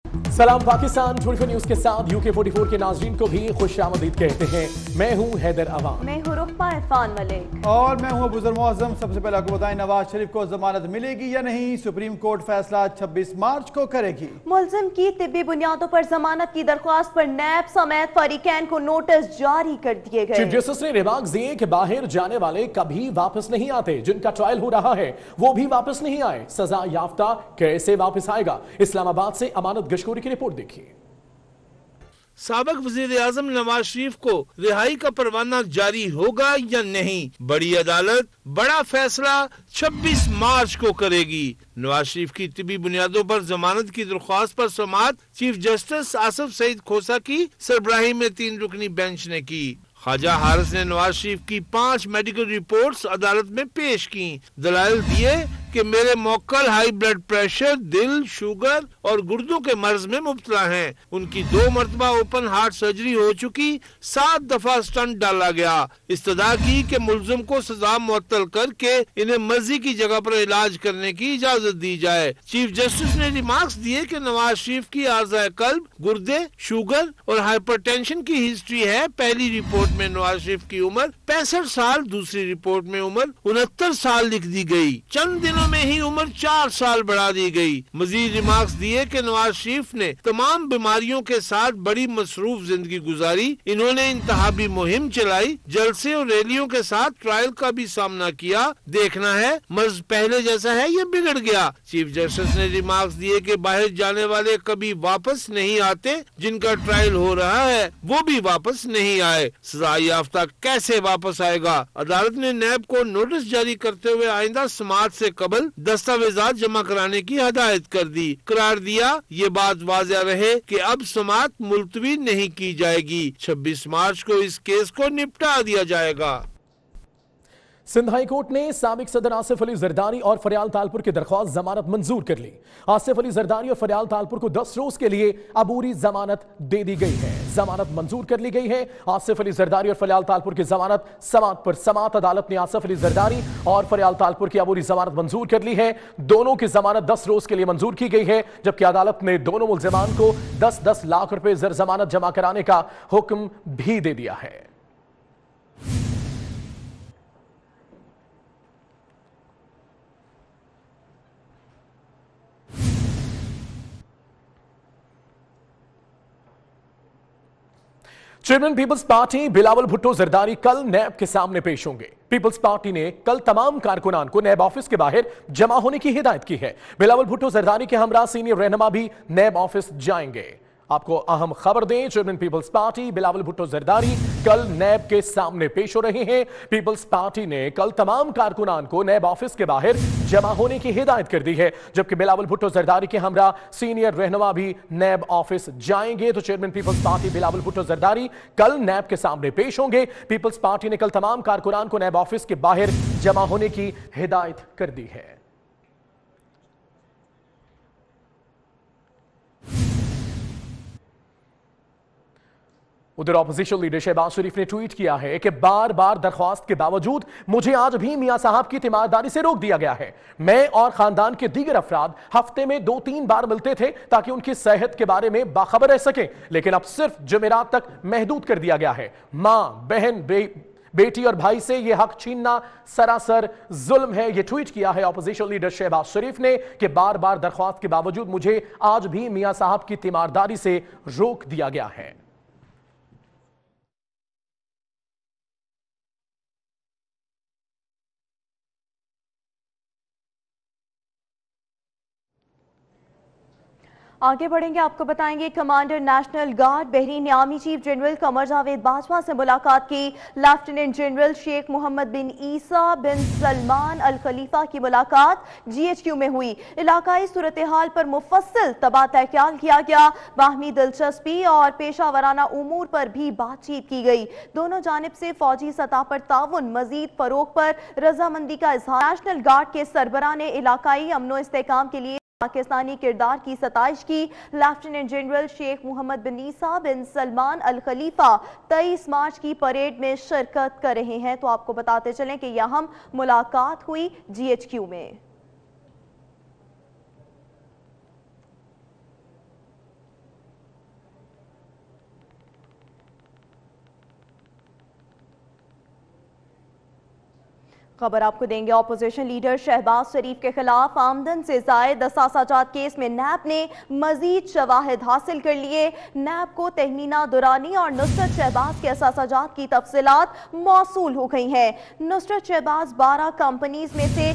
सलाम पाकिस्तान 24 न्यूज के साथ यूके 44 के नाजरीन को भी खुशामदीद कहते हैं। मैं हूं हैदर अवाम, मैं हूं रुखमा इरफान मलिक और मैं हूं अबूजर मुअज्जम। सबसे पहले आपको बताएं, नवाज शरीफ को जमानत मिलेगी या नहीं? सुप्रीम कोर्ट फैसला 26 मार्च को करेगी। मुलजिम की तिब्बी बुनियादों पर जमानत की दरख्वास्त पर नैब समेत फरीकैन को नोटिस जारी कर दिए गए। चीफ जस्टिस ने रिमार्क्स दिए कि बाहर जाने वाले कभी वापस नहीं आते, जिनका ट्रायल हो रहा है वो भी वापस नहीं आए। सजा याफ्ता कैसे वापस आएगा? इस्लामाबाद से अमानत गशकोरी की रिपोर्ट देखिए। साबिक वजीर आजम नवाज शरीफ को रिहाई का परवाना जारी होगा या नहीं? बड़ी अदालत बड़ा फैसला 26 मार्च को करेगी। नवाज शरीफ की तिबी बुनियादों पर जमानत की दरख्वास्त पर समाअत चीफ जस्टिस आसिफ सईद खोसा की सरबराही में 3 रुकनी बेंच ने की। ख्वाजा हारिस ने नवाज शरीफ की 5 मेडिकल रिपोर्ट्स अदालत में पेश की। दलाइल दिए कि मेरे मौक्कल हाई ब्लड प्रेशर, दिल, शुगर और गुर्दों के मर्ज में मुब्तला हैं। उनकी 2 मरतबा ओपन हार्ट सर्जरी हो चुकी, 7 दफा स्टंट डाला गया। इस्तदा की कि मुल्जिम को सजा मुअत्तल करके इन्हें मर्जी की जगह पर इलाज करने की इजाजत दी जाए। चीफ जस्टिस ने रिमार्क्स दिए कि नवाज शरीफ की आर्जा कल्ब, गुर्दे, शुगर और हाइपरटेंशन की हिस्ट्री है। पहली रिपोर्ट में नवाज शरीफ की उम्र 65 साल, दूसरी रिपोर्ट में उम्र 69 साल लिख दी गई। चंद दिनों में ही उम्र 4 साल बढ़ा दी गई। मजीद रिमार्क्स दिए कि नवाज शरीफ ने तमाम बीमारियों के साथ बड़ी मसरूफ जिंदगी गुजारी। इन्होंने इंतहाबी मुहिम चलाई, जलसे और रैलियों के साथ ट्रायल का भी सामना किया। देखना है मर्ज पहले जैसा है या बिगड़ गया। चीफ जस्टिस ने रिमार्क्स दिए कि बाहर जाने वाले कभी वापस नहीं आते, जिनका ट्रायल हो रहा है वो भी वापस नहीं आए। सजा याफ्ता कैसे वापस आएगा? अदालत ने नैब को नोटिस जारी करते हुए आइंदा समाअत से कबल दस्तावेजात जमा कराने की हदायत कर दी। करार दिया ये बात वाज़ेह रहे कि अब समाअत मुलतवी नहीं की जाएगी। 26 मार्च को इस केस को निपटा दिया जाएगा। सिंध हाई कोर्ट ने साबिक सदर आसिफ अली जरदारी और फरियाल तालपुर की दरख्वास्त जमानत मंजूर कर ली। आसिफ अली जरदारी और फरियाल तालपुर को 10 रोज के लिए अबूरी जमानत दे दी गई है। जमानत मंजूर कर ली गई है। आसिफ अली जरदारी और फरियाल तालपुर की जमानत समाअत पर समाअत। अदालत ने आसिफ अली जरदारी और फरियाल तालपुर की अबूरी जमानत मंजूर कर ली है। दोनों की जमानत 10 रोज के लिए मंजूर की गई है, जबकि अदालत ने दोनों मुल्जिमान को 10-10 लाख रुपए जर जमानत जमा कराने का हुक्म भी दे दिया है। Chairman peoples party Bilawal Bhutto Zardari कल नैब के सामने पेश होंगे। पीपल्स पार्टी ने कल तमाम कारकुनान को नैब ऑफिस के बाहर जमा होने की हिदायत की है। बिलावल भुट्टो जरदारी के हमरा सीनियर रहनुमा भी नैब ऑफिस जाएंगे। आपको अहम खबर दें, chairman peoples party Bilawal Bhutto Zardari कल नैब के सामने पेश हो रहे हैं। पीपल्स पार्टी ने कल तमाम कारकुनान को नैब ऑफिस के बाहर जमा होने की हिदायत कर दी है, जबकि बिलावल भुट्टो जरदारी के हमरा सीनियर रहनुमा भी नैब ऑफिस जाएंगे। तो chairman peoples party Bilawal Bhutto Zardari कल नैब के सामने पेश होंगे। पीपल्स पार्टी ने कल तमाम कारकुनान को नैब ऑफिस के बाहर जमा होने की हिदायत कर दी है। उधर ऑपोजिशन लीडर शहबाज शरीफ ने ट्वीट किया है कि बार बार दरख्वास्त के बावजूद मुझे आज भी मियां साहब की तीमारदारी से रोक दिया गया है। मैं और खानदान के दीगर अफराद हफ्ते में 2-3 बार मिलते थे ताकि उनकी सेहत के बारे में बाखबर रह सके, लेकिन अब सिर्फ जुमेरात तक महदूद कर दिया गया है। मां, बहन, बेटी और भाई से यह हक छीनना सरासर जुल्म है। यह ट्वीट किया है ऑपोजिशन लीडर शहबाज शरीफ ने कि बार बार दरख्वास्त के बावजूद मुझे आज भी मियां साहब की तीमारदारी से रोक दिया गया है। आगे बढ़ेंगे, आपको बताएंगे कमांडर नेशनल गार्ड बहरीन ने army chief general Qamar Javed Bajwa से मुलाकात की। Lieutenant general Sheikh Mohammed bin Isa bin Salman Al Khalifa की मुलाकात GHQ में हुई। इलाकाई सूरत हाल पर मुफस्सिल तबादला ख्याल किया गया। बाहमी दिलचस्पी और पेशा वराना उमूर पर भी बातचीत की गई। दोनों जानिब से फौजी सतह पर ताउन मजीद फरोग पर रजामंदी का इजहार। नेशनल गार्ड के सरबराह ने इलाकाई अमनो इस्तेहकाम के लिए पाकिस्तानी किरदार की सताइश की। Lieutenant general Sheikh Mohammed bin Isa bin Salman Al Khalifa 23 March की परेड में शिरकत कर रहे हैं। तो आपको बताते चलें कि यह अहम मुलाकात हुई GHQ में। खबर आपको देंगे। ऑपोजिशन लीडर शहबाज शरीफ के खिलाफ आमदन से जायद असासाजात केस में नैब ने मजीद शवाहिद हासिल कर लिए। नैब को तहमीना दुरानी और नुसरत शहबाज के असासाजात की तफसीलात मौसूल हो गई हैं। नुसरत शहबाज 12 कंपनीज में से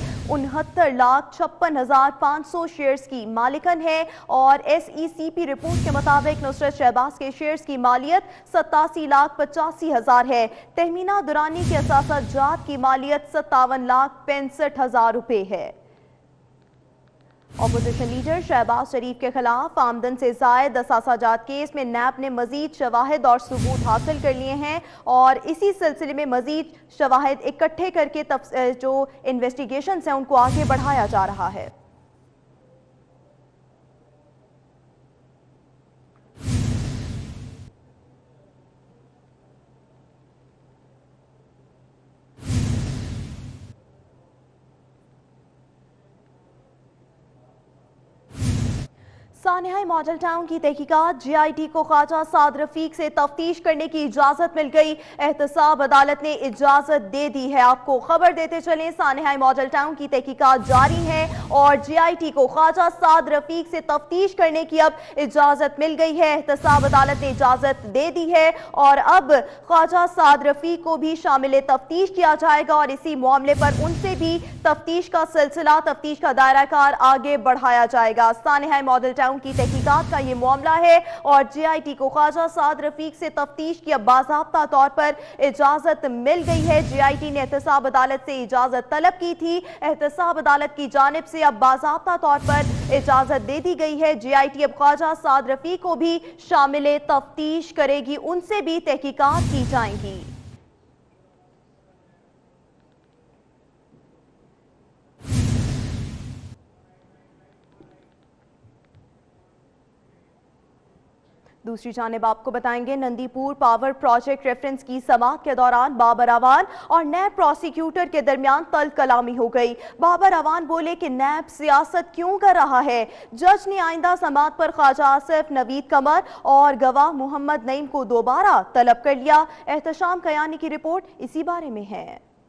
69,56,500 शेयर्स की मालिकन है और SECP रिपोर्ट के मुताबिक नुसरत शहबाज के शेयर्स की मालियत 87,85,000 है। तहमीना दुरानी के असासाजात की मालियत 57,65,000 रुपए है। ऑपोजिशन लीडर शहबाज शरीफ के खिलाफ आमदन से जायद असासाजात केस में नैब ने मजीद शवाहिद और सबूत हासिल कर लिए हैं और इसी सिलसिले में मजीद शवाहिद इकट्ठे करके जो इन्वेस्टिगेशन है उनको आगे बढ़ाया जा रहा है। सानिया मॉडल टाउन की तहकीकात GIT को ख्वाजा साद रफीक से तफ्तीश करने की इजाजत मिल गई। एहतसाब अदालत ने इजाजत दे दी है। आपको खबर देते चलें, सानिया मॉडल टाउन की तहकीकात जारी है और GIT को ख्वाजा साद रफीक से तफ्तीश करने की अब इजाजत मिल गई है। एहतसाब अदालत ने इजाजत दे दी है और अब ख्वाजा साद रफीक को भी शामिल तफ्तीश किया जाएगा और इसी मामले पर उनसे भी तफ्तीश का सिलसिला, तफ्तीश का दायरा कार आगे बढ़ाया जाएगा। सानिया मॉडल टाउन की तहकीकात का ये मामला है और GIT को ख्वाजा साद रफीक से तफ्तीश की अब बाज़ाब्ता तौर पर इजाजत मिल गई है। GIT ने एहतसाब अदालत से इजाजत तलब की थी। एहतसाब अदालत की जानिब से अब बाज़ाब्ता तौर पर इजाजत दे दी गई है। GIT अब ख्वाजा साद रफीक को भी शामिल तफ्तीश करेगी, उनसे भी तहकीकात की जाएंगी। दूसरी जानिब आपको बताएंगे, नंदीपुर पावर प्रोजेक्ट रेफरेंस की समाअत के दौरान बाबर अवान और नैब प्रोसिक्यूटर के दरमियान तल कलामी हो गई। बाबर अवान बोले कि नैब सियासत क्यों कर रहा है। जज ने आइंदा समाअत पर ख्वाजा आसिफ, नवीद कमर और गवाह मोहम्मद नईम को दोबारा तलब कर लिया। एहतशाम कयानी की रिपोर्ट इसी बारे में है।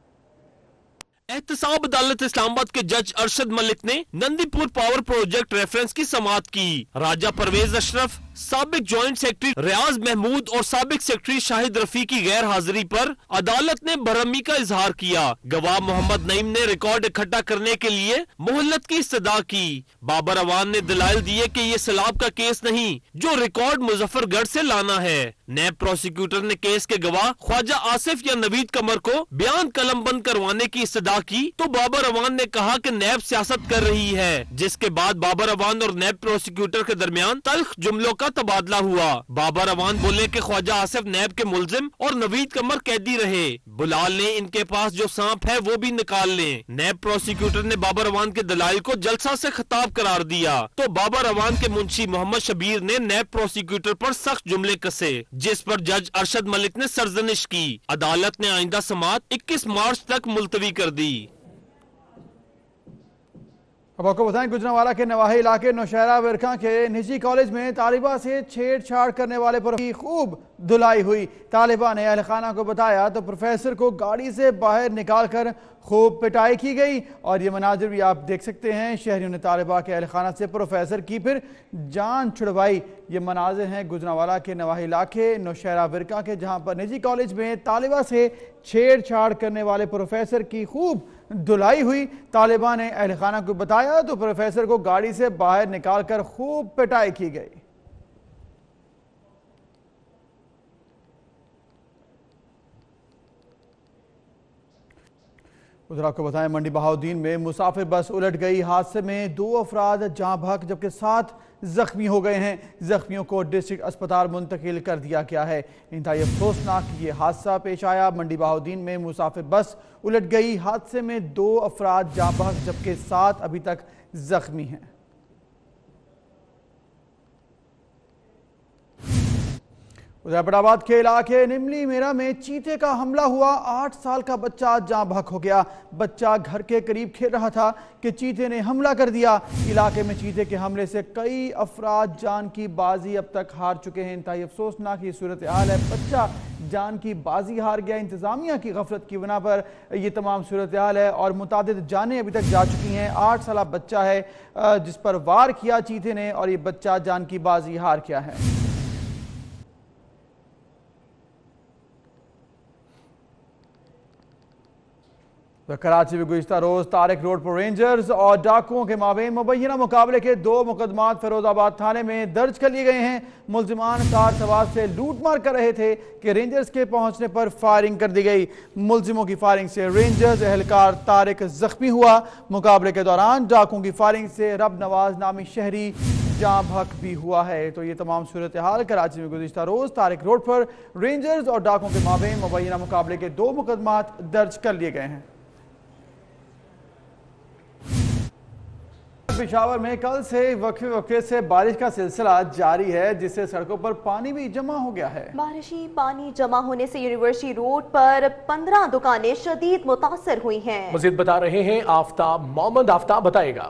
एहतसाब अदालत इस्लामाबाद के जज अरशद मलिक ने नंदीपुर पावर प्रोजेक्ट रेफरेंस की समाअत की। राजा परवेज अशरफ, साबिक ज्वाइंट सेक्रेटरी रियाज महमूद और साबिक सेक्रेटरी शाहिद रफी की गैर हाजिरी पर अदालत ने बरहमी का इजहार किया। गवाह मोहम्मद नईम ने रिकॉर्ड इकट्ठा करने के लिए मोहल्लत की इस्तदा की। बाबर अवान ने दलाइल दिए कि ये सैलाब का केस नहीं जो रिकॉर्ड मुजफ्फरगढ़ से लाना है। नैब प्रोसिक्यूटर ने केस के गवाह ख्वाजा आसिफ या नवीद कमर को बयान कलमबंद करवाने की इस्तदा की तो बाबर अवान ने कहा कि नैब सियासत कर रही है, जिसके बाद बाबर अवान और नैब प्रोसिक्यूटर के दरमियान तल्ख जुमलों का तबादला हुआ। बाबर अवान बोले कि ख्वाजा आसिफ नैब के मुलजिम और नवीद कमर कैदी रहे। बुलाल ने इनके पास जो सांप है वो भी निकाल लें। नैब प्रोसिक्यूटर ने बाबर अवान के दलाइल को जलसा से खिताब करार दिया तो बाबर अवान के मुंशी मोहम्मद शबीर ने नैब प्रोसिक्यूटर पर सख्त जुमले कसे, जिस पर जज अरशद मलिक ने सरजनिश की। अदालत ने आइंदा समाअत 21 मार्च तक मुलतवी कर दी। अब आपको बताएं, गुजरांवाला के नवाही इलाके नौशहरा विरका के निजी कॉलेज में तालिबा से छेड़छाड़ करने वाले पर खूब धुलाई हुई। तालिबा ने अहल खाना को बताया तो प्रोफेसर को गाड़ी से बाहर निकालकर खूब पिटाई की गई और ये मनाजिर भी आप देख सकते हैं। शहरियों ने तालिबा के अहल खाना से प्रोफेसर की फिर जान छुड़वाई। ये मनाजिर हैं गुजरांवाला के नवाही इलाके नौशहरा विरका के, जहाँ पर निजी कॉलेज में तालिबा से छेड़छाड़ करने वाले प्रोफेसर की खूब धुलाई हुई। तालिबान ने अहल खाना को बताया तो प्रोफेसर को गाड़ी से बाहर निकालकर खूब पिटाई की गई। उधर आपको बताएं, मंडी बहाउद्दीन में मुसाफिर बस उलट गई। हादसे में 2 अफराद जाँ बहक जबकि 7 जख्मी हो गए हैं। जख्मियों को डिस्ट्रिक्ट अस्पताल मुंतकिल कर दिया गया है। इंतहाई अफसोसनाक ये हादसा पेश आया। मंडी बहाउद्दीन में मुसाफिर बस उलट गई। हादसे में 2 अफराद जाँ बहक जबकि 7 अभी तक जख्मी हैं। मुजफ्फराबाद के इलाके निमली मेरा में चीते का हमला हुआ। 8 साल का बच्चा जाँ बहक हो गया। बच्चा घर के करीब खेल रहा था कि चीते ने हमला कर दिया। इलाके में चीते के हमले से कई अफराद जान की बाजी अब तक हार चुके हैं। इंतहाई अफसोसनाक ये सूरत हाल है। बच्चा जान की बाजी हार गया। इंतजामिया की गफलत की बिना पर यह तमाम सूरत हाल है और मुतादिद जानें अभी तक जा चुकी हैं। 8 साल बच्चा है जिस पर वार किया चीते ने और ये बच्चा जान की बाजी हार गया है। तो कराची में गुज़िश्ता रोज तारिक रोड पर रेंजर्स और डाकुओं के माबेन मुबैना मुकाबले के 2 मुकदमात फिरोजाबाद थाने में दर्ज कर लिए गए हैं। मुल्जिमान कार सवार से लूटमार कर रहे थे कि रेंजर्स के पहुंचने पर फायरिंग कर दी गई। मुल्जिमों की फायरिंग से रेंजर्स एहलकार तारिक जख्मी हुआ। मुकाबले के दौरान डाकुओं की फायरिंग से रब नवाज नामी शहरी जाँ बहक भी हुआ है। तो ये तमाम सूरत हाल कराची में गुज़िश्ता रोज तारिक रोड पर रेंजर्स और डाकुओं के माबेन मुबैना मुकाबले के 2 मुकदमात दर्ज कर लिए गए हैं। पेशावर में कल से वक्फे से बारिश का सिलसिला जारी है जिससे सड़कों पर पानी भी जमा हो गया है। बारिशी पानी जमा होने से यूनिवर्सिटी रोड पर 15 दुकानें शदीद मुतासर हुई हैं। मजीद बता रहे हैं आफ्ताब मोहम्मद। आफ्ताब बताएगा।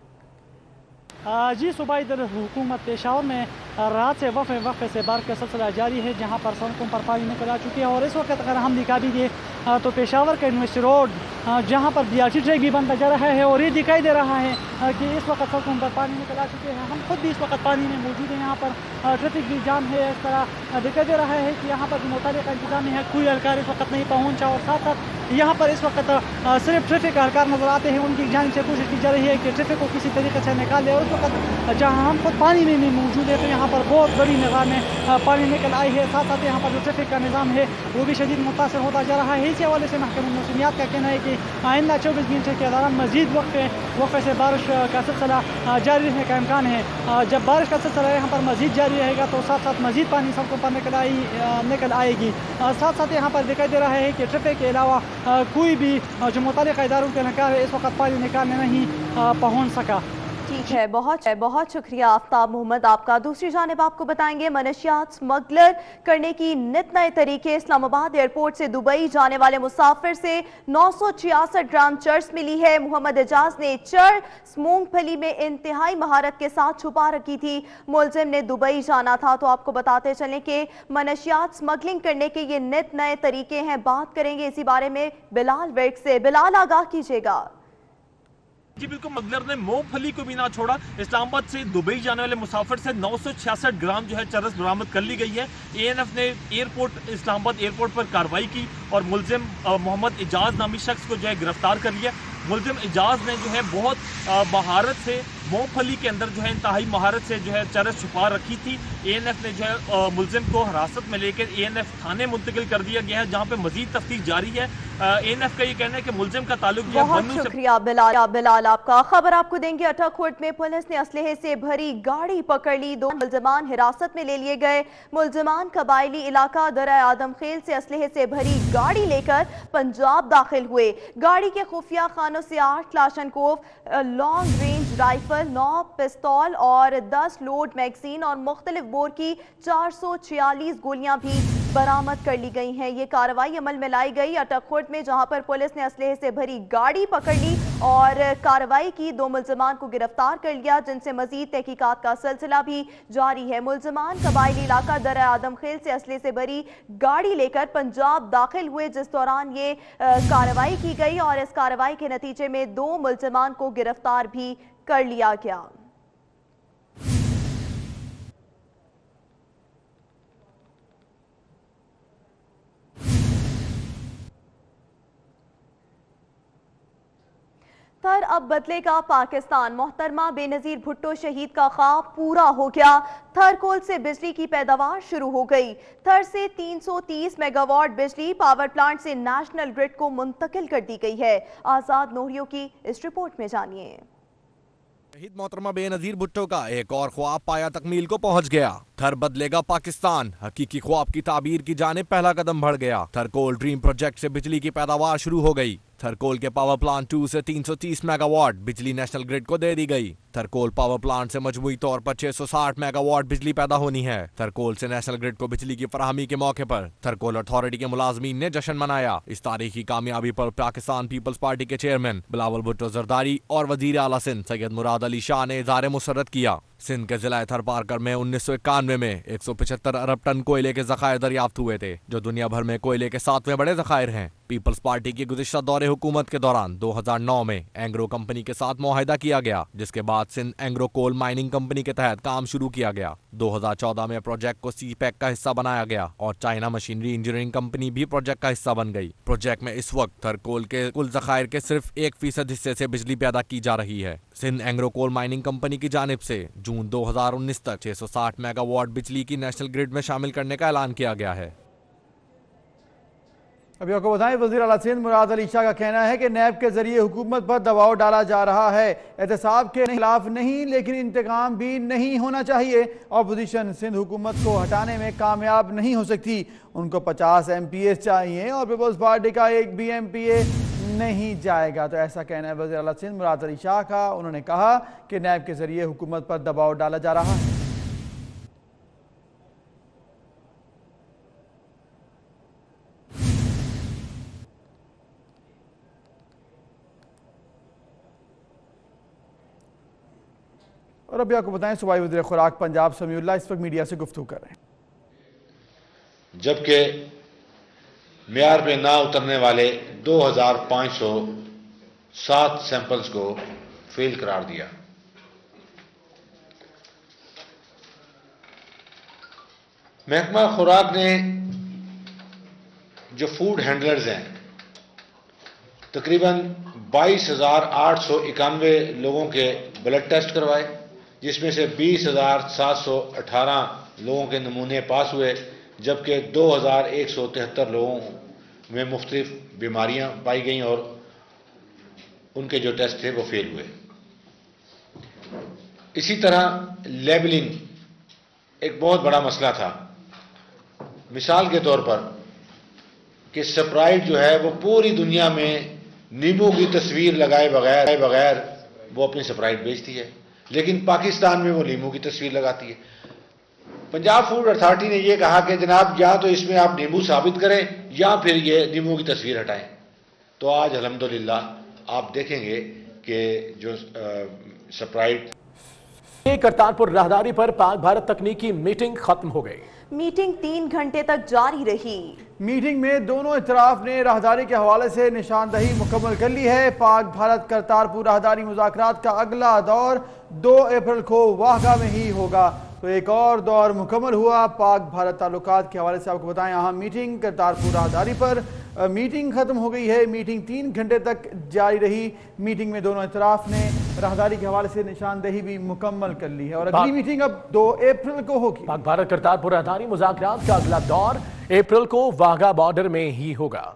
जी सुबह इधर हुकूमत पेशावर में रात से वक्फे से बारिश का सिलसिला जारी है जहां पर सड़कों पर पानी निकल आ चुकी है। और इस वक्त अगर हम दिखा भी दें तो पेशावर का यूनिवर्सिटी रोड जहां पर BRT ट्रैक भी बनता जा रहा है और ये दिखाई दे रहा है कि इस वक्त सड़कों पर पानी निकल आ चुके हैं। हम खुद भी इस वक्त पानी में मौजूद हैं। यहाँ पर ट्रैफिक भी जाम है। इस तरह दिखाई दे रहा है कि यहाँ पर मुतालिका इंतजाम है, कोई एहलकार इस वक्त नहीं पहुँचा और साथ साथ यहाँ पर इस वक्त सिर्फ ट्रैफिक एहलकार नजर आते हैं। उनकी जानिब से कोशिश की जा रही है कि ट्रैफिक को किसी तरीके से निकाल दे। और इस वक्त जहाँ हम खुद पानी में भी मौजूद है तो यहाँ पर बहुत बड़ी निगाह में पानी निकल आई है। साथ साथ यहाँ पर जो ट्रैफिक का निज़ाम है वो भी शदीद मुतासर होता जा रहा है। इसी हवाले से महकमा मौसमियात का कहना है कि आइंदा 24 घंटे के दौरान मजीद वक्फे से बारिश का सिलसिला जारी रहने का इम्कान है। जब बारिश का सिलसिला यहाँ पर मजीद जारी रहेगा तो साथ साथ मजीद पानी सड़कों पर निकल आएगी। साथ साथ यहाँ पर दिखाई दे रहा है कि ट्रैफिक के अलावा कोई भी जो मुतालिका इदारों के एहलकार है इस वक्त पानी निकालने नहीं पहुँच सका। ठीक है, बहुत शुक्रिया आफ्ताब मोहम्मद आपका। दूसरी जानिब आपको बताएंगे मनशियात स्मगलर करने की नित नए तरीके। इस्लामाबाद एयरपोर्ट से दुबई जाने वाले मुसाफिर से 966 ग्राम चर्स मिली है। मोहम्मद एजाज ने चर्स मूंगफली में इंतहाई महारत के साथ छुपा रखी थी। मुलजिम ने दुबई जाना था। तो आपको बताते चलें कि मनशियात स्मगलिंग करने के ये नित नए तरीके हैं। बात करेंगे इसी बारे में बिलाल वर्क से। बिलाल, आगाह कीजिएगा। जी बिल्कुल, स्मगलर ने मूंगफली को भी ना छोड़ा। इस्लामाबाद से दुबई जाने वाले मुसाफिर से 966 ग्राम जो है चरस बरामद कर ली गई है। ANF ने इस्लामाबाद एयरपोर्ट पर कार्रवाई की और मुलजिम मोहम्मद एजाज नामी शख्स को जो है गिरफ्तार कर लिया। मुलजिम एजाज ने जो है बहुत महारत से मूंगफली के अंदर जो है इंतहाई महारत से जो है चरस छुपा रखी थी। ANF ने जो है मुलजिम को हिरासत में लेकर ANF थाने मुंतकिल कर दिया गया है जहां पे मजीद तफ्तीश जारी है। ANF का ये कहना है कि मुलजिम का ताल्लुक जो है बहुत शुक्रिया बिलाल आपका। खबर आपको देंगे अटकखुर्द में पुलिस ने असलहे से भरी गाड़ी पकड़ ली। 2 मुलजिमान हिरासत में ले लिए गए। मुलजिमान कबायली इलाका दरा आदम खेल से असलहे से भरी गाड़ी लेकर पंजाब दाखिल हुए। गाड़ी के खुफिया खानों से 8 क्लाशनकोव लॉन्ग रेंज राइफल, 9 पिस्तौल और 10 लोड मैगजीन और मुख्तलिफ बोर की 446 गोलियां भी बरामद कर ली गई हैं। ये कार्रवाई अमल में लाई गई अटकखुर्द में जहां पर पुलिस ने असलहे से भरी गाड़ी पकड़ ली और कार्रवाई की। 2 मुलजिमान को गिरफ्तार कर लिया जिनसे मजीद तहकीकात का सिलसिला भी जारी है। मुलजिमान कबायली इलाका दरा आदम खेल से असलहे से भरी गाड़ी लेकर पंजाब दाखिल हुए जिस दौरान ये कार्रवाई की गई और इस कार्रवाई के नतीजे में 2 मुलजिमान को गिरफ्तार भी कर लिया गया। थर अब बदलेगा पाकिस्तान। मोहतरमा बेनजीर भुट्टो शहीद का ख्वाब पूरा हो गया। थर कोल से बिजली की पैदावार शुरू हो गई। थर से 330 मेगावाट बिजली पावर प्लांट से नेशनल ग्रिड को मुंतकिल कर दी गई है। आजाद नूरियों की इस रिपोर्ट में जानिए। शहीद मोहतरमा बेनजीर भुट्टो का एक और ख्वाब पाया तकमील को पहुंच गया। थर बदलेगा पाकिस्तान, हकीकी ख्वाब की ताबीर की जाने पहला कदम बढ़ गया। थर कोल ड्रीम प्रोजेक्ट से बिजली की पैदावार शुरू हो गई। थरकोल के पावर प्लांट 2 से 330 मेगावाट बिजली नेशनल ग्रिड को दे दी गई। थरकोल पावर प्लांट से मजमूई तौर पर 660 मेगावाट बिजली पैदा होनी है। थरकोल से नेशनल ग्रिड को बिजली की फराहमी के मौके पर थरकोल अथॉरिटी के मुलाजमीन ने जश्न मनाया। इस तारीखी कामयाबी पर पाकिस्तान पीपल्स पार्टी के चेयरमैन बिलावल भुट्टो जरदारी और वजीर आला सिंध सैयद मुराद अली शाह ने इज़हार मुसर्रत किया। सिंध के जिला थरपारकर में 1991 में 175 अरब टन कोयले के जखायर दरियाफ्त हुए थे, जो दुनिया भर में कोयले के 7वें बड़े जखायर हैं। पीपल्स पार्टी की गुज़िश्ता दौरे हुकूमत के दौरान 2009 में एंग्रो कंपनी के साथ मुआहिदा किया गया, जिसके बाद Sindh Engro coal mining company के तहत काम शुरू किया गया। 2014 में प्रोजेक्ट को सी-पैक का हिस्सा बनाया गया और चाइना मशीनरी इंजीनियरिंग कंपनी भी प्रोजेक्ट का हिस्सा बन गई। प्रोजेक्ट में इस वक्त थरकोल के कुल जखायर के सिर्फ 1% हिस्से से बिजली पैदा की जा रही है। Sindh Engro coal mining company की जानिब से जून 2019 तक 660 मेगावाट बिजली की नेशनल ग्रिड में शामिल करने का ऐलान किया गया है। अभी आपको बताएं, वज़ीर आला सिंध मुराद अली शाह का कहना है कि नैब के जरिए हुकूमत पर दबाव डाला जा रहा है। एहतसाब के खिलाफ नहीं, लेकिन इंतकाम भी नहीं होना चाहिए। अपोजिशन सिंध हुकूमत को हटाने में कामयाब नहीं हो सकती। उनको 50 MPA चाहिए और पीपल्स पार्टी का एक भी MPA नहीं जाएगा। तो ऐसा कहना है वज़ीर आला सिंध मुराद अली शाह का। उन्होंने कहा कि नैब के जरिए हुकूमत पर दबाव डाला जा रहा है। और अभी आपको बताएं, सूबाई वज़ीर खुराक पंजाब समीउल्लाह इस वक्त मीडिया से गुफ्तगू कर रहे हैं। जबकि मेयार पे ना उतरने वाले 2507 सैंपल्स को फेल करार दिया। महकमा खुराक ने जो फूड हैंडलर्स हैं, तकरीबन 22,891 लोगों के ब्लड टेस्ट करवाए, जिसमें से 20,718 लोगों के नमूने पास हुए, जबकि 2,173 लोगों में मुख्तलिफ बीमारियां पाई गईं और उनके जो टेस्ट थे वो फेल हुए। इसी तरह लेबलिंग एक बहुत बड़ा मसला था। मिसाल के तौर पर कि स्प्राइट जो है वो पूरी दुनिया में नींबू की तस्वीर लगाए बगैर वो अपनी स्प्राइट बेचती है, लेकिन पाकिस्तान में वो नींबू की तस्वीर लगाती है। पंजाब फूड अथॉरिटी ने यह कहा कि जनाब या तो इसमें आप नींबू साबित करें या फिर ये नींबू की तस्वीर हटाएं। तो आज अल्हम्दुलिल्लाह आप देखेंगे कि जो स्प्राइट। करतारपुर राहदारी पर पाक भारत तकनीकी मीटिंग खत्म हो गई। मीटिंग 3 घंटे तक जारी रही। मीटिंग में दोनों इतराफ ने राहदारी के हवाले से निशानदही मुकम्मल कर ली है। पाक भारत करतारपुर राहदारी मुज़ाकरात का अगला दौर 2 अप्रैल को वाघा में ही होगा। तो एक और दौर मुकम्मल हुआ। पाक भारत ताल्लुकात के हवाले से आपको बताएं, यहाँ मीटिंग करतारपुर राहदारी पर मीटिंग खत्म हो गई है। मीटिंग 3 घंटे तक जारी रही। मीटिंग में दोनों इतराफ ने राहदारी के हवाले से निशानदही भी मुकम्मल कर ली है और अगली मीटिंग अब 2 अप्रैल को होगी। पाक भारत करतारपुर राहदारी मुज़ाकरात का अगला दौर अप्रैल को वाघा बॉर्डर में ही होगा।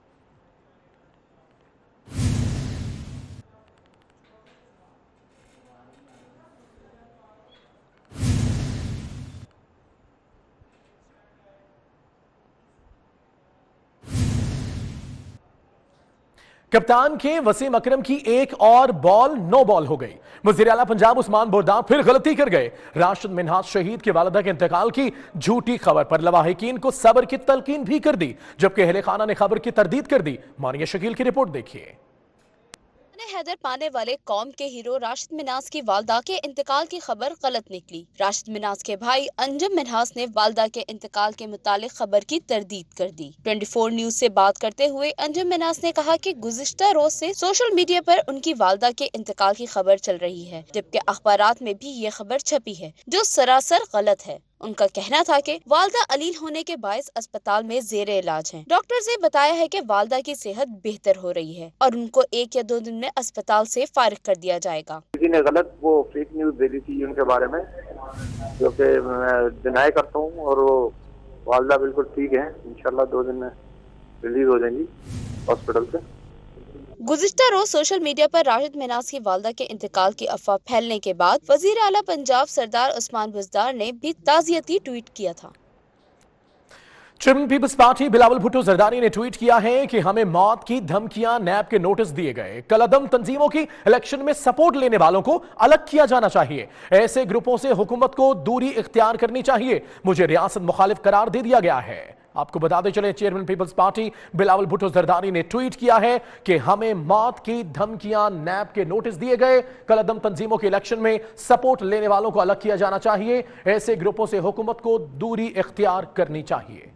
कप्तान के वसीम अकरम की एक और बॉल नो बॉल हो गई। वज़ीर आला पंजाब उस्मान बुरदान फिर गलती कर गए। राशिद मिन्हाज शहीद की वालिदा के इंतकाल की झूठी खबर पर लवाहिकीन को सब्र की तलकीन भी कर दी, जबकि अहले खाना ने खबर की तरदीद कर दी। मानिया शकील की रिपोर्ट देखिए। हैदर पाने वाले कौम के हीरो राशिद मिन्हाज की वालदा के इंतकाल की खबर गलत निकली। राशिद मिन्हाज के भाई अंजुम मिन्हाज ने वालदा के इंतकाल के मुतालिक खबर की तरदीद कर दी। 24 न्यूज से बात करते हुए अंजुम मिन्हाज ने कहा कि गुज़िश्ता रोज से सोशल मीडिया पर उनकी वालदा के इंतकाल की खबर चल रही है, जबकि अखबारात में भी ये खबर छपी है जो सरासर गलत है। उनका कहना था कि वालदा अलील होने के बायस अस्पताल में जेर इलाज हैं। डॉक्टर ने बताया है कि वालदा की सेहत बेहतर हो रही है और उनको 1 या 2 दिन में अस्पताल से फारिग कर दिया जाएगा। किसी ने गलत वो फेक न्यूज दे दी थी उनके बारे में, जो कि मैं डिनाई करता हूँ, और वो वालदा बिल्कुल ठीक है। इंशाल्लाह 2 दिन में रिलीज हो जाएंगी हॉस्पिटल से। गुज़िश्ता रोज सोशल मीडिया पर राशिद मिन्हाज की वालदा के इंतकाल की अफवाह फैलने के बाद वजीर आला पंजाब सरदार उस्मान बुज़दार ने भी ताज़ियती ट्वीट किया था। Chairman peoples party Bilawal Bhutto Zardari ने ट्वीट किया है कि हमें मौत की धमकियां नैब के नोटिस दिए गए। कलअदम तंजीमों की इलेक्शन में सपोर्ट लेने वालों को अलग किया जाना चाहिए। ऐसे ग्रुपों से हुकूमत को दूरी इख्तियार करनी चाहिए। मुझे रियासत मुखालिफ करार दे दिया गया है। आपको बताते चले, chairman peoples party Bilawal Bhutto Zardari ने ट्वीट किया है कि हमें मौत की धमकियां नैब के नोटिस दिए गए। कलअदम तंजीमों के इलेक्शन में सपोर्ट लेने वालों को अलग किया जाना चाहिए। ऐसे ग्रुपों से हुकूमत को दूरी इख्तियार करनी चाहिए।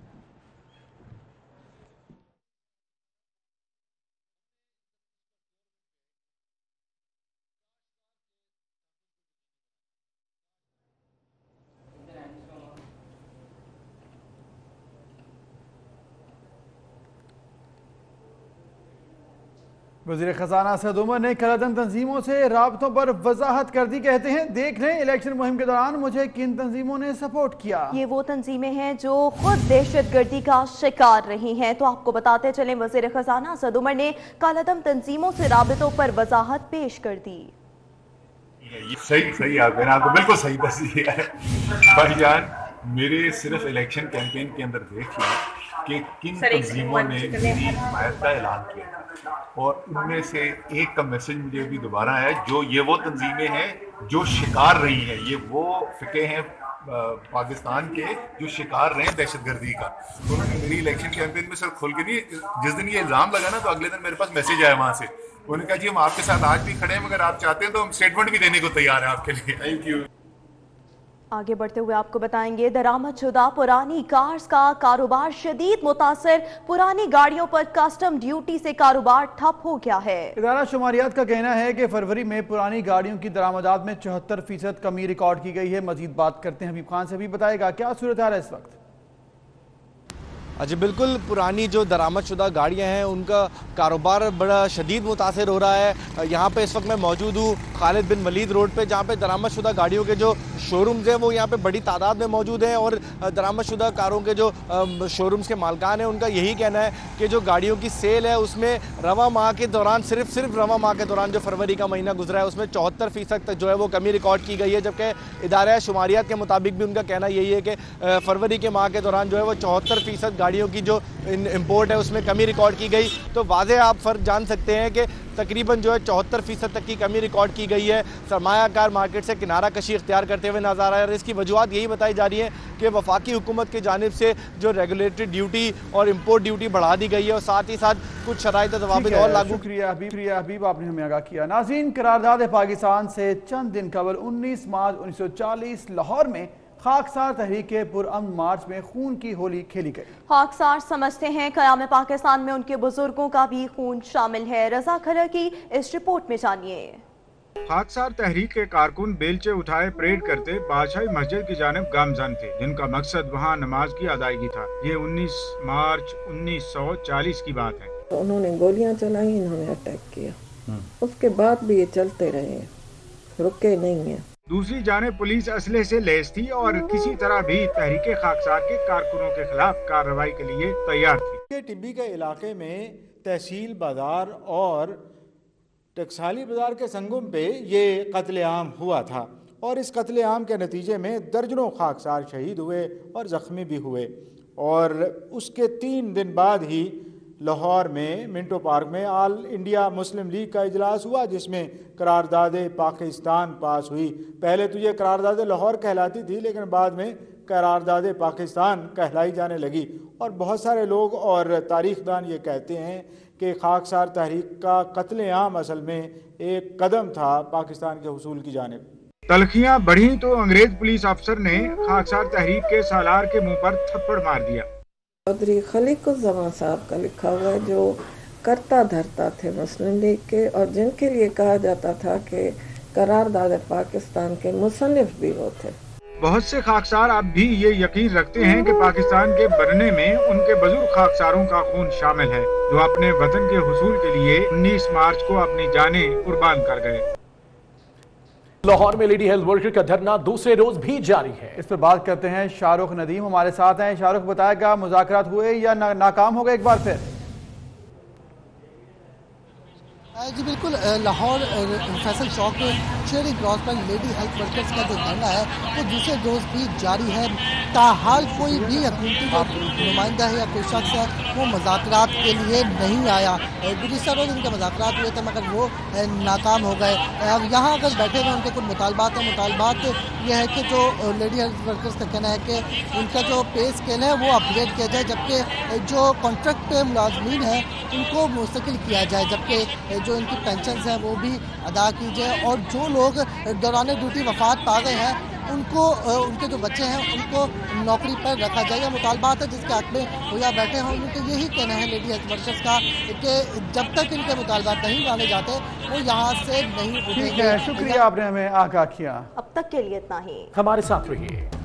वज़ीर ख़ज़ाना सैयद उमर ने कलअदम तंजीमों से राबतों पर वजाहत कर दी। कहते हैं, देख लें इलेक्शन मुहिम के दौरान मुझे किन तंजीमों ने सपोर्ट किया। ये वो तंजीमें हैं जो खुद दहशतगर्दी का शिकार रही हैं। तो आपको बताते चलें, वज़ीर ख़ज़ाना सैयद उमर ने कलअदम तंजीमों से राबतों पर वजाहत पेश कर दी। सही आपको बिल्कुल सही बस दिया है भाईजान। मेरे सिर्फ इलेक्शन कैंपेन के अंदर देख लिया कि किन तंजीमों ने मेरी हिमायत का ऐलान किया, और उनमें से एक का मैसेज मुझे अभी दोबारा है, जो ये वो तंजीमें हैं जो शिकार रही हैं, ये वो फिके हैं पाकिस्तान के जो शिकार रहे हैं दहशतगर्दी का। तो उन्होंने मेरी इलेक्शन कैंपेन में सर खुल के नहीं, जिस दिन ये इल्ज़ाम लगा ना, तो अगले दिन मेरे पास मैसेज आया वहाँ से। उन्होंने कहा जी हम आपके साथ आज भी खड़े हैं, मगर आप चाहते हैं तो हम स्टेटमेंट भी देने को तैयार हैं आपके लिए। Thank you. आगे बढ़ते हुए आपको बताएंगे, दरामदशुदा पुरानी कार्स का कारोबार शदीद मुतासर। पुरानी गाड़ियों पर कस्टम ड्यूटी से कारोबार ठप हो गया है। इदारा शुमारियात का कहना है कि फरवरी में पुरानी गाड़ियों की दरामदात में 74% कमी रिकॉर्ड की गई है। मजीद बात करते हैं हबीब खान से, भी बताएगा क्या सूरत हाल है इस वक्त। जी बिल्कुल, पुरानी जो दरामदशुदा गाड़ियां हैं उनका कारोबार बड़ा शदीद मुतासर हो रहा है। यहाँ पे इस वक्त मैं मौजूद हूँ खालिद बिन वलीद रोड पे, जहाँ पे दरामदशुदा गाड़ियों के जो शोरूम्स हैं वो यहाँ पे बड़ी तादाद में मौजूद हैं, और दरामदशुदा कारों के जो शोरूम्स के मालकान हैं उनका यही कहना है कि जो गाड़ियों की सेल है उसमें रवा माह के दौरान, सिर्फ रवा माह के दौरान जो फरवरी का महीना गुजरा है उसमें 74% तक जो है वो कमी रिकॉर्ड की गई है। जबकि इदारा शुमारियात के मुताबिक भी उनका कहना यही है कि फरवरी के माह के दौरान जो है वो 74% गाड़ियों की जो इंपोर्ट है उसमें कमी रिकॉर्ड की गई। तो वाज़े आप फ़र्क जान सकते हैं कि तकरीबन जो है 74% तक की कमी रिकॉर्ड की गई है। सरमायाकार मार्केट से किनारा कशी इख्तियार करते हुए नजर आ रहा है, और इसकी वजूहत यही बताई जा रही है कि वफाकी हुकूमत की जानिब से जो रेगुलेटरी ड्यूटी और इम्पोर्ट ड्यूटी बढ़ा दी गई है, और साथ ही साथ कुछ शराइत दवाबित और लागू। शुक्रिया हबीब, आपने हमें आगाह किया। नाज़रीन, करारदाद पाकिस्तान से चंद दिन कबल 19 मार्च 1940 लाहौर में खाकसार तहरीक के पुरअमन मार्च में खून की होली खेली गई। खाकसार समझते हैं क़याम पाकिस्तान में उनके बुजुर्गों का भी खून शामिल है। रजा खलर की इस रिपोर्ट में जानिए। खाकसार तहरीक के कारकुन बेलचे उठाए परेड करते बादशाही मस्जिद की जानिब गामजन थे, जिनका मकसद वहाँ नमाज की अदायगी था। ये 19 मार्च 1940 की बात है। तो उन्होंने गोलियां चलाई, इन्होंने अटैक किया, उसके बाद भी ये चलते रहे, रुके नहीं है। दूसरी जानिब पुलिस असले से लैस थी और किसी तरह भी तहरीके खाकसार के कारकुनों के खिलाफ कार्रवाई के लिए तैयार थी। टिब्बी के इलाके में तहसील बाजार और टकसाली बाजार के संगम पे ये कत्लेआम हुआ था, और इस कत्लेआम के नतीजे में दर्जनों खाकसार शहीद हुए और जख्मी भी हुए। और उसके 3 दिन बाद ही लाहौर में मिंटो पार्क में ऑल इंडिया मुस्लिम लीग का इजलास हुआ, जिसमें करारदाद पाकिस्तान पास हुई। पहले तो ये करारदाद लाहौर कहलाती थी, लेकिन बाद में करारदाद पाकिस्तान कहलाई जाने लगी। और बहुत सारे लोग और तारीखदान ये कहते हैं कि खाकसार तहरीक का कत्लेआम असल में एक कदम था पाकिस्तान के हुसूल की जानिब। तलखियाँ बढ़ी तो अंग्रेज पुलिस अफसर ने खाकसार तहरीक के सालार के मुँह पर थप्पड़ मार दिया। चौधरी खलीकुज़्ज़मान साहब का लिखा हुआ है, जो करता धरता थे मुस्लिम लीग के, और जिनके लिए कहा जाता था कि करारदाद पाकिस्तान के मुसन्निफ भी वो थे। बहुत से खाकसार अब भी ये यकीन रखते हैं कि पाकिस्तान के बनने में उनके बुजुर्ग खाकसारों का खून शामिल है, जो अपने वतन के हुसूल के लिए 19 मार्च को अपनी जानें कुर्बान कर गए। लाहौर में लेडी हेल्थ वर्कर का धरना दूसरे रोज भी जारी है। इस पर बात करते हैं, शाहरुख नदीम हमारे साथ हैं। शाहरुख, बताएगा मुज़ाकरात हुए या नाकाम हो गए एक बार फिर? जी बिल्कुल, लाहौर फैसल चौक चेयरिंग क्रॉस पर लेडी हेल्थ वर्कर्स का जो धरना है वो दूसरे रोज भी जारी है। ताहाल कोई भी हुकूमती जो नुमाइंदा है या कोई शख्स है वो मुज़ाकरात के लिए नहीं आया। गुज़िश्ता रोज उनके मुज़ाकरात हुए थे मगर वो नाकाम हो गए। अब यहाँ अगर बैठे हुए उनके कुछ मुतालबात हैं। मुतालबात ये है कि जो लेडी हेल्थ वर्कर्स का कहना है कि उनका जो पे स्केल है वो अपग्रेड किया जाए, जबकि जो कॉन्ट्रैक्ट पे मुलाजमीन है उनको मुस्तकिल किया जाए, जबकि जो इनकी पेंशन हैं वो भी अदा की जाए, और जो लोग दौरान ड्यूटी वफात पा गए हैं उनको उनके जो बच्चे हैं उनको नौकरी पर रखा जाए। मुतालबात है जिसके हक में वो यहाँ बैठे हैं। उनके यही कहना है लेडी हेल्थ वर्कर्स का कि जब तक इनके मुतालबात नहीं माने जाते वो यहाँ से नहीं उठेंगे। ठीक है, शुक्रिया, आपने हमें आगाह किया। अब तक के लिए इतना ही, हमारे साथ रहिए।